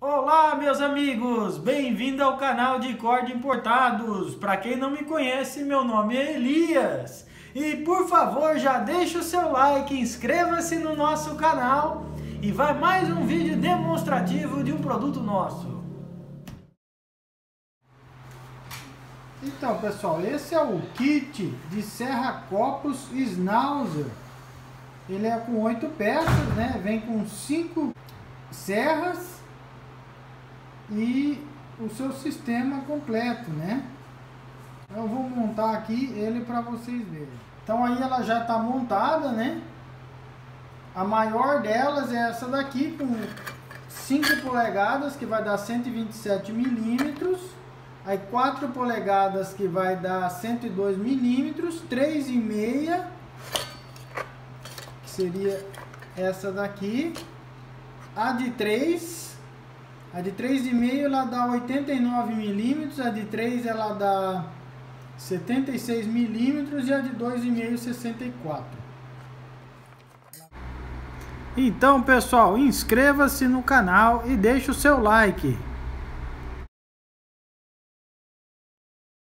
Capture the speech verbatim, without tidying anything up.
Olá, meus amigos! Bem-vindo ao canal de Corda Importados. Para quem não me conhece, meu nome é Elias. E por favor, já deixa o seu like, inscreva-se no nosso canal e vai mais um vídeo demonstrativo de um produto nosso. Então, pessoal, esse é o kit de serra copos Schnauzer. Ele é com oito peças, né? Vem com cinco serras e o seu sistema completo, né? Eu vou montar aqui ele para vocês verem. Então aí ela já está montada, né? A maior delas é essa daqui com cinco polegadas, que vai dar cento e vinte e sete milímetros. Aí quatro polegadas, que vai dar cento e dois milímetros. três e meia, que seria essa daqui. A de três, a de três e meia ela dá oitenta e nove milímetros, a de três ela dá setenta e seis milímetros e a de dois e meio sessenta e quatro. Então, pessoal, inscreva-se no canal e deixe o seu like.